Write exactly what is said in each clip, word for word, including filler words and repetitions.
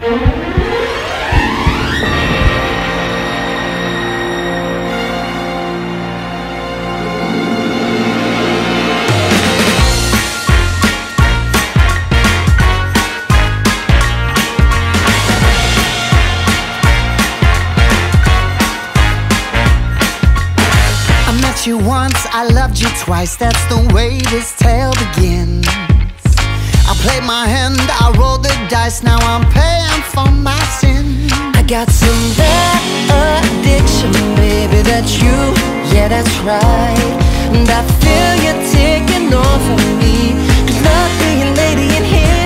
You once, I loved you twice, that's the way this tale begins. I played my hand, I rolled the dice, now I'm paying for my sin. I got some bad addiction, baby, that's you, yeah, that's right. And I feel you taking over me, 'cause not being lady in here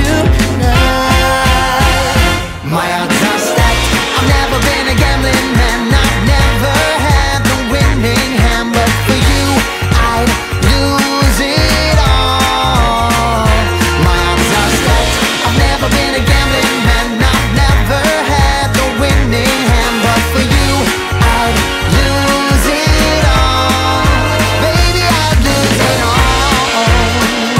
tonight. My odds are stacked, I've never been a gambling man, I've never had the winning hand, but for you, I'd lose it all. My odds are stacked, I've never been a gambling man, I've never had the winning hand, but for you, I'd lose it all. Baby, I'd lose it all.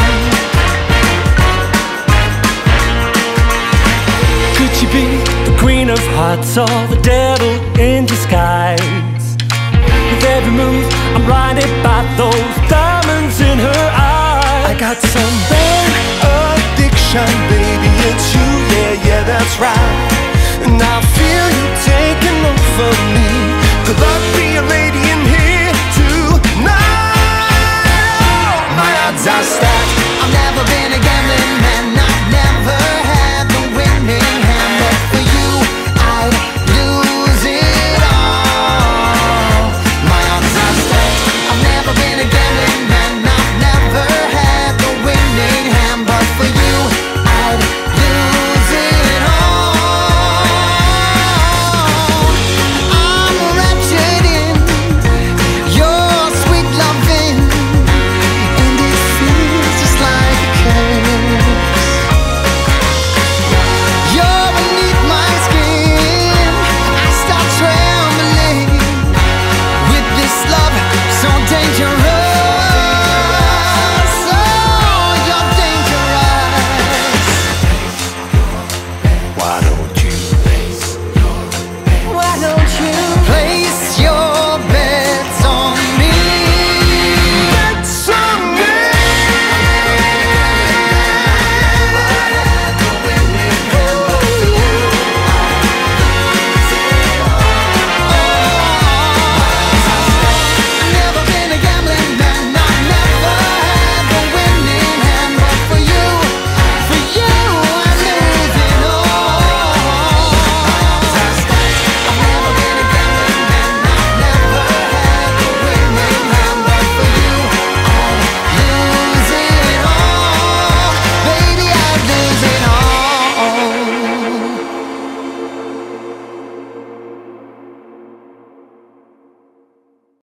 Could you be the queen of hearts or the devil in disguise? With every move, I'm blinded by those diamonds in her eyes. I got some bad addiction,